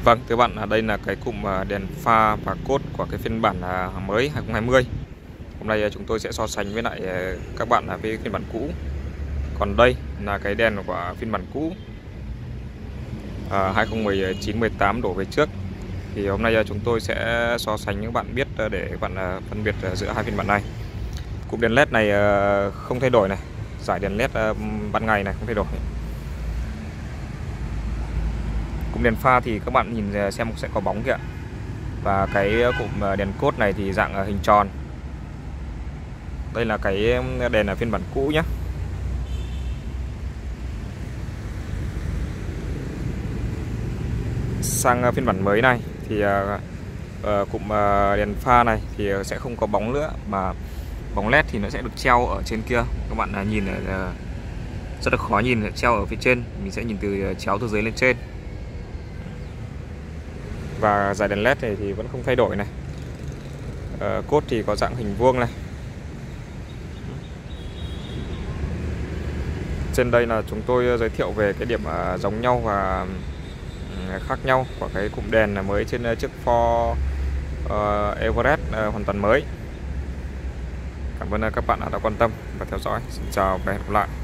Vâng, thưa bạn, đây là cái cụm đèn pha và cốt của cái phiên bản mới 2020. Hôm nay chúng tôi sẽ so sánh với lại các bạn với phiên bản cũ. Còn đây là cái đèn của phiên bản cũ 2019-18 đổ về trước. Thì hôm nay chúng tôi sẽ so sánh những bạn biết để các bạn phân biệt giữa hai phiên bản này. Cụm đèn LED này không thay đổi này, dải đèn LED ban ngày này không thay đổi. Cụm đèn pha thì các bạn nhìn xem sẽ có bóng kìa. Và cái cụm đèn cốt này thì dạng hình tròn. Đây là cái đèn ở phiên bản cũ nhé. Sang phiên bản mới này thì cụm đèn pha này thì sẽ không có bóng nữa, mà bóng LED thì nó sẽ được treo ở trên kia. Các bạn nhìn rất là khó nhìn, treo ở phía trên. Mình sẽ nhìn từ chéo từ dưới lên trên. Và dải đèn LED này thì vẫn không thay đổi này. Cốt thì có dạng hình vuông này. Trên đây là chúng tôi giới thiệu về cái điểm giống nhau và khác nhau của cái cụm đèn mới trên chiếc Ford Everest hoàn toàn mới. Cảm ơn các bạn đã quan tâm và theo dõi. Xin chào và hẹn gặp lại.